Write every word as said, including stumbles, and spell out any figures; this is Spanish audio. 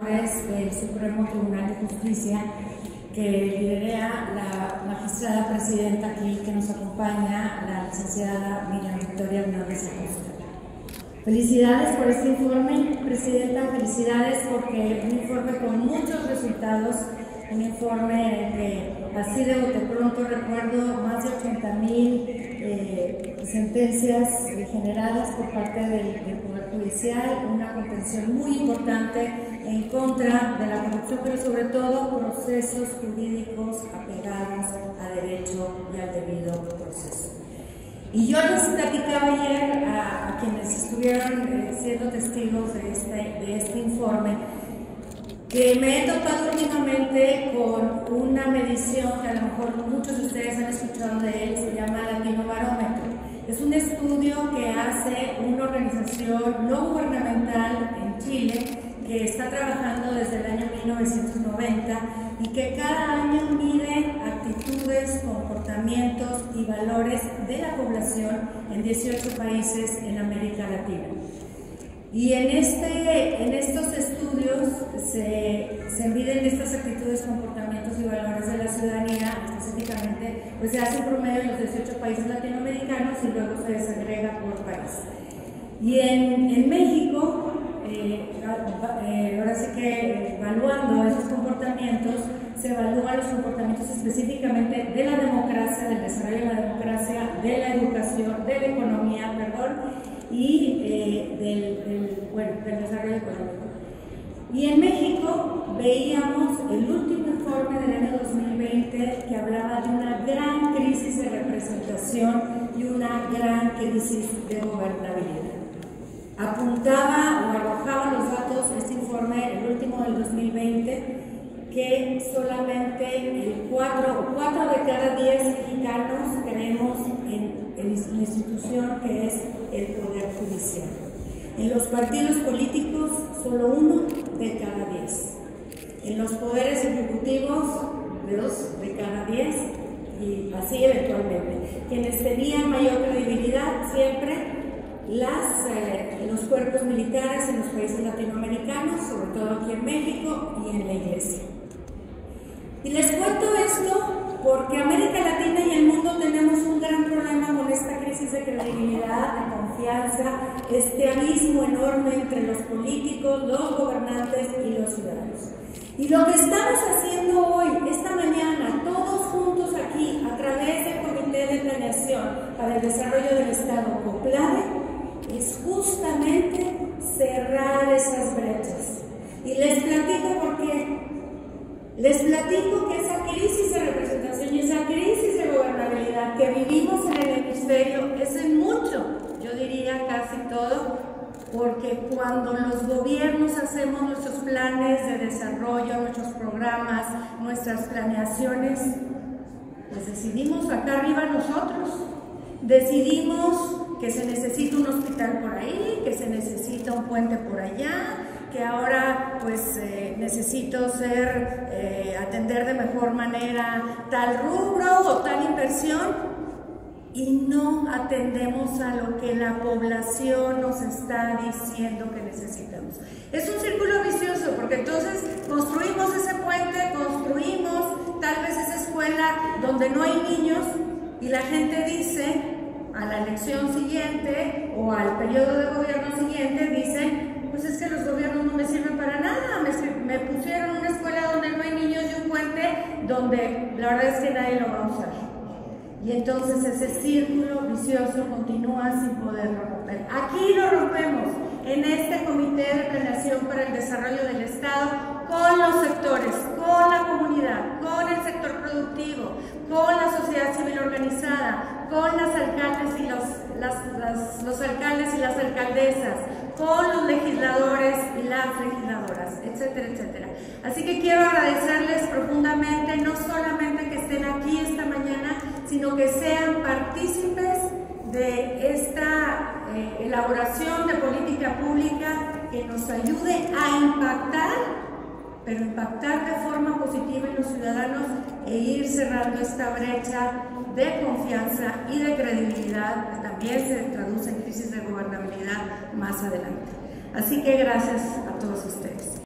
través del Supremo Tribunal de Justicia que lidera la magistrada presidenta aquí que nos acompaña, la licenciada Miriam Victoria Hernández Acosta. Felicidades por este informe, Presidenta, felicidades porque un informe con muchos resultados, un informe que así de bote pronto recuerdo más de ochenta mil eh, sentencias generadas por parte del, del Poder Judicial, una contención muy importante en contra de la corrupción, pero sobre todo procesos jurídicos apegados a derecho y al debido proceso. Y yo les platicaba ayer a, a quienes estuvieron eh, siendo testigos de este, de este informe que me he topado últimamente con una medición que a lo mejor muchos de ustedes han escuchado de él, se llama Latinobarómetro. Es un estudio que hace una organización no gubernamental en Chile que está trabajando desde el año mil novecientos noventa y que cada año mide actitudes, comportamientos y valores de la población en dieciocho países en América Latina. Y en, este, en estos estudios se, se miden estas actitudes, comportamientos y valores de la ciudadanía, específicamente, pues se hace un promedio en los dieciocho países latinoamericanos y luego se desagrega por país. Y en, en México, eh, eh, ahora sí que evaluando esos comportamientos, se evalúan los comportamientos específicamente de la democracia, del desarrollo de la democracia, de la educación, de la economía, perdón, y eh, del, del, bueno, del desarrollo económico. Y en México veíamos el último informe del año dos mil veinte que hablaba de una gran crisis de representación y una gran crisis de gobernabilidad. Apuntaba o arrojaba los datos, este informe, el último del dos mil veinte, que solamente el cuatro, cuatro de cada diez mexicanos creemos en, en la institución que es el Poder Judicial. En los partidos políticos, solo uno de cada diez. En los poderes ejecutivos, dos de cada diez, y así eventualmente. Quienes tenían mayor credibilidad siempre, las, eh, los cuerpos militares en los países latinoamericanos, sobre todo aquí en México y en la Iglesia. Y les cuento esto porque América Latina y el mundo tenemos un gran problema con esta crisis de credibilidad, de confianza, este abismo enorme entre los políticos, los gobernantes y los ciudadanos. Y lo que estamos haciendo hoy, esta mañana, todos juntos aquí, a través del Comité de Planeación para el Desarrollo del Estado, COPLADE, es justamente cerrar esas brechas. Y les platico por qué. Les platico que esa crisis de representación y esa crisis de gobernabilidad que vivimos en el hemisferio es en mucho, yo diría casi todo, porque cuando los gobiernos hacemos nuestros planes de desarrollo, nuestros programas, nuestras planeaciones, pues decidimos acá arriba nosotros, decidimos que se necesita un hospital por ahí, que se necesita un puente por allá, que ahora pues eh, necesito ser, eh, atender de mejor manera tal rubro o tal inversión y no atendemos a lo que la población nos está diciendo que necesitamos. Es un círculo vicioso porque entonces construimos ese puente, construimos tal vez esa escuela donde no hay niños y la gente dice a la elección siguiente o al periodo de gobierno siguiente, dicen pues es que los gobiernos no me sirven para nada, me, me pusieron una escuela donde no hay niños y un puente donde la verdad es que nadie lo va a usar. Y entonces ese círculo vicioso continúa sin poderlo romper. Aquí lo rompemos, en este Comité de Planeación para el Desarrollo del Estado, con los sectores, con la comunidad, con el sector productivo, con la sociedad civil organizada, con las alcaldes y los, las, las, los alcaldes y las alcaldesas, con los legisladores y las legisladoras, etcétera, etcétera. Así que quiero agradecerles profundamente, no solamente que estén aquí esta mañana, sino que sean partícipes de esta eh, elaboración de política pública que nos ayude a impactar, pero impactar de forma positiva en los ciudadanos e ir cerrando esta brecha de confianza y de credibilidad que también se traduce en crisis de gobernabilidad más adelante. Así que gracias a todos ustedes.